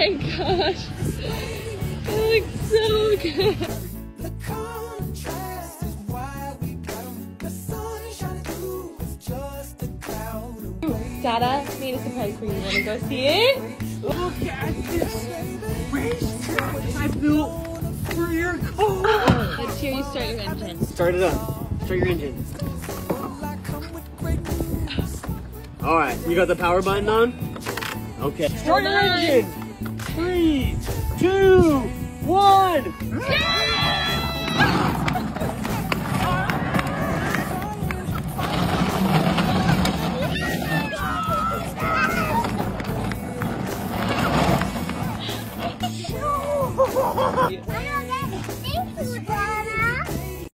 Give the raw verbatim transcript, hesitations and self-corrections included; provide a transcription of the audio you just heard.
my gosh. It looks so good. Dada made a surprise for you. Wanna go see it? Look at this racetrack I built for your car. Let's hear you start your engine. Start it up. Start your engine. Alright, you got the power button on? Okay. Start your engine! Three, two, one! Yeah!